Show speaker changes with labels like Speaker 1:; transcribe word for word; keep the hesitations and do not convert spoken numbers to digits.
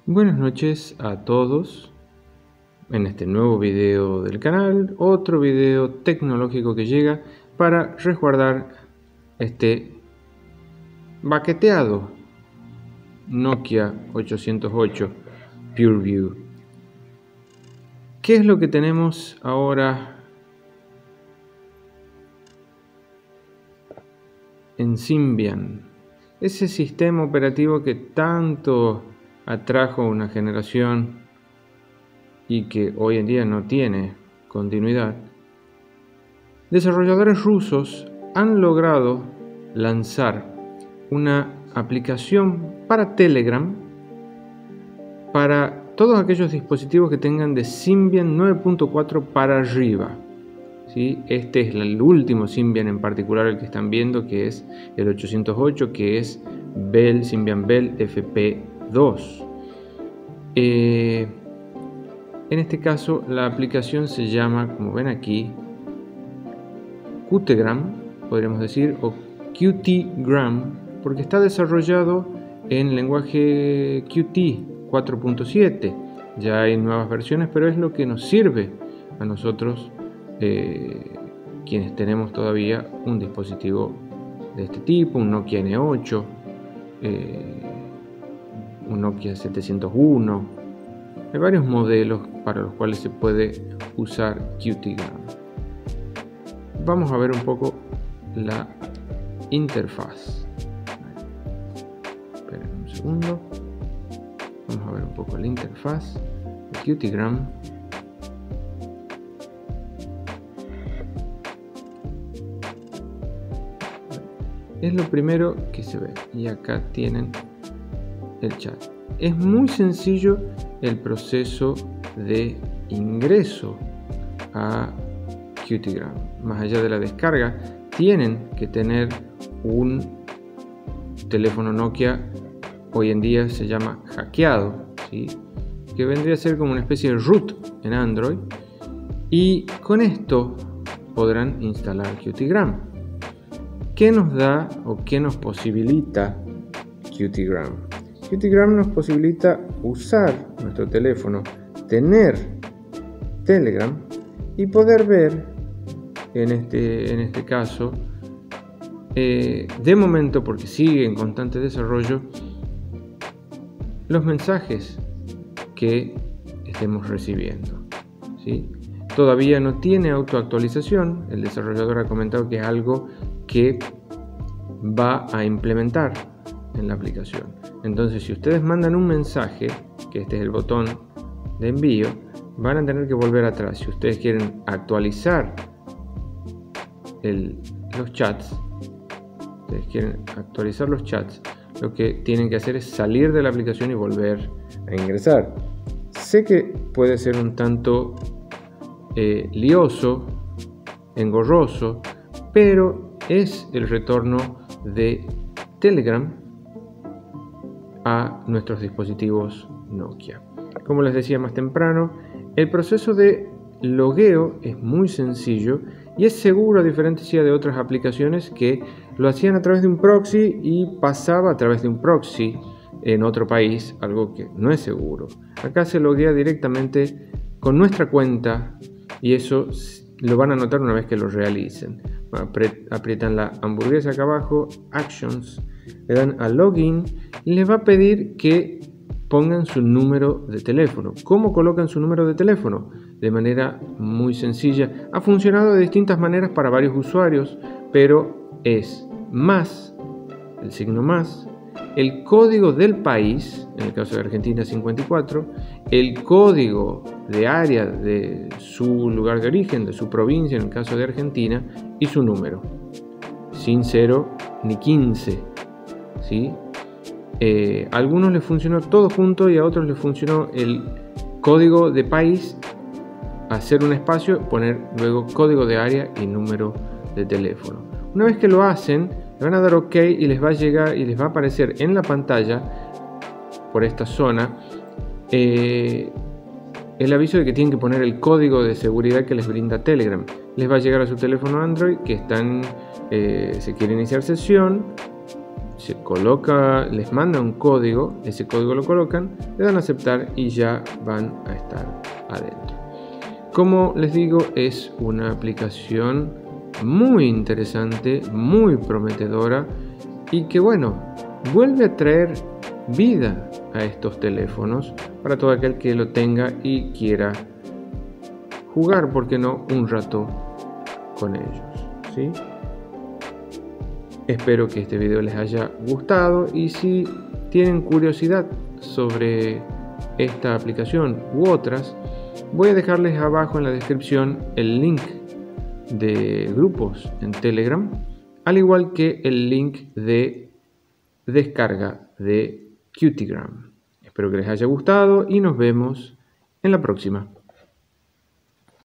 Speaker 1: Buenas noches a todos en este nuevo video del canal, otro video tecnológico que llega para resguardar este baqueteado Nokia ochocientos ocho PureView. ¿Qué es lo que tenemos ahora en Symbian? Ese sistema operativo que tanto atrajo una generación y que hoy en día no tiene continuidad. Desarrolladores rusos han logrado lanzar una aplicación para Telegram para todos aquellos dispositivos que tengan de Symbian nueve punto cuatro para arriba. ¿Sí? Este es el último Symbian en particular, el que están viendo, que es el ochocientos ocho, que es Bell, Symbian Bell F P dos. Eh, en este caso la aplicación se llama, como ven aquí, Qtegram, podríamos decir, o Qtgram, porque está desarrollado en lenguaje Qt cuatro punto siete. Ya hay nuevas versiones, pero es lo que nos sirve a nosotros, eh, quienes tenemos todavía un dispositivo de este tipo, un Nokia N ocho, eh, un Nokia setecientos uno. Hay varios modelos para los cuales se puede usar Qtgram. Vamos a ver un poco la interfaz. Esperen un segundo. Vamos a ver un poco la interfaz de Qtgram. Es lo primero que se ve, y acá tienen el chat. Es muy sencillo el proceso de ingreso a Qtgram. Más allá de la descarga, tienen que tener un teléfono Nokia, hoy en día se llama hackeado, ¿sí? Que vendría a ser como una especie de root en Android, y con esto podrán instalar Qtgram. ¿Qué nos da o qué nos posibilita Qtgram? Qtgram nos posibilita usar nuestro teléfono, tener Telegram y poder ver, en este, en este caso, eh, de momento, porque sigue en constante desarrollo, los mensajes que estemos recibiendo, ¿sí? Todavía no tiene autoactualización. El desarrollador ha comentado que es algo que va a implementar en la aplicación. Entonces, si ustedes mandan un mensaje, que este es el botón de envío, van a tener que volver atrás. Si ustedes quieren actualizar el, los chats, ustedes quieren actualizar los chats, lo que tienen que hacer es salir de la aplicación y volver a ingresar. Sé que puede ser un tanto eh, lioso, engorroso, pero es el retorno de Telegram a nuestros dispositivos Nokia. Como les decía más temprano, el proceso de logueo es muy sencillo y es seguro, a diferencia de otras aplicaciones que lo hacían a través de un proxy y pasaba a través de un proxy en otro país, algo que no es seguro. Acá se loguea directamente con nuestra cuenta y eso lo van a notar una vez que lo realicen. Aprietan la hamburguesa acá abajo, Actions, le dan a Login y les va a pedir que pongan su número de teléfono. ¿Cómo colocan su número de teléfono? De manera muy sencilla. Ha funcionado de distintas maneras para varios usuarios, pero es más, el signo más, el código del país, en el caso de Argentina cincuenta y cuatro, el código de área de su lugar de origen, de su provincia, en el caso de Argentina, y su número, sin cero ni quince, ¿sí? Eh, a algunos les funcionó todo junto y a otros les funcionó el código de país, hacer un espacio, poner luego código de área y número de teléfono. Una vez que lo hacen, le van a dar OK y les va a llegar y les va a aparecer en la pantalla, por esta zona, eh, el aviso de que tienen que poner el código de seguridad que les brinda Telegram. Les va a llegar a su teléfono Android, que están, eh, se quiere iniciar sesión, se coloca, les manda un código, ese código lo colocan, le dan a aceptar y ya van a estar adentro. Como les digo, es una aplicación muy interesante, muy prometedora y que bueno, vuelve a traer vida a estos teléfonos para todo aquel que lo tenga y quiera jugar, ¿por qué no?, un rato con ellos, ¿sí? Espero que este video les haya gustado y si tienen curiosidad sobre esta aplicación u otras, voy a dejarles abajo en la descripción el link de grupos en Telegram, al igual que el link de descarga de Qtigram. Espero que les haya gustado y nos vemos en la próxima.